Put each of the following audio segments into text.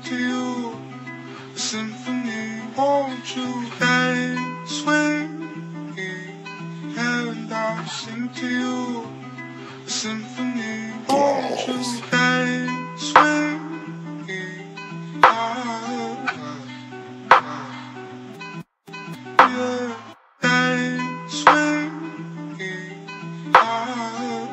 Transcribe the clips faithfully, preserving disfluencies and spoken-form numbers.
to you a symphony. Won't you dance with me? And I'll sing to you a symphony. Won't you dance with me? Ah, yeah, dance with me. Ah,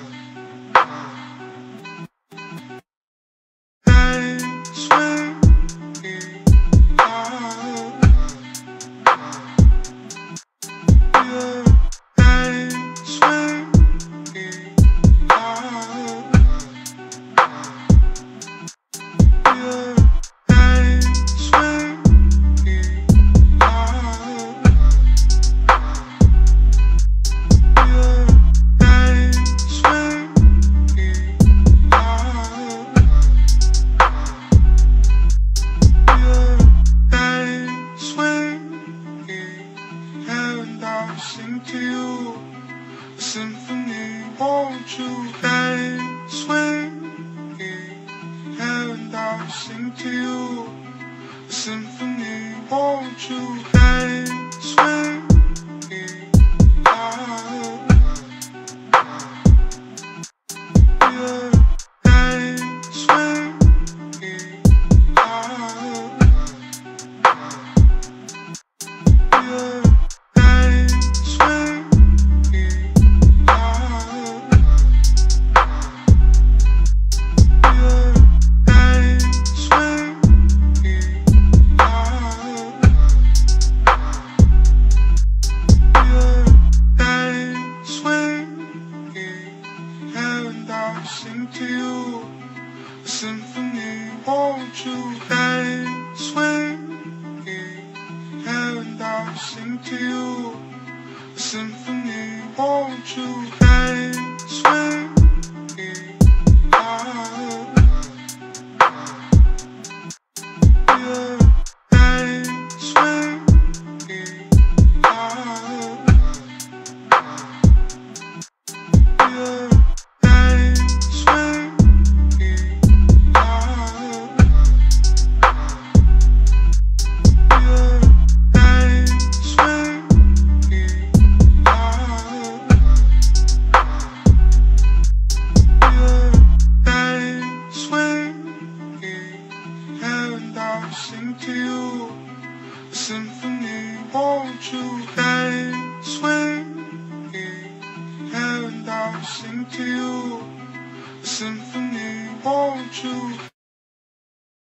dance with me. Ah, yeah, dance with me. Ah, yeah, dance with me. Ah, yeah, dance with me. Ah, yeah, dance with me. And I'll sing to you a symphony. Won't you dance with me? And I'll sing to you a symphony. Won't you dance with me? Ah, yeah, dance with me. Ah, yeah, dance with me. Ah, yeah, dance with me. Ah, yeah, dance with me. And I'll sing to you a symphony. Won't you dance with me? And I'll sing to you a symphony. Won't you dance with me? Ah, yeah, dance with me. Ah, yeah, dance with me. Ah, yeah, dance with me. Ah, yeah, dance with me. And I'll sing to you a symphony. Won't you dance with me? And I'll sing to you a symphony. Won't you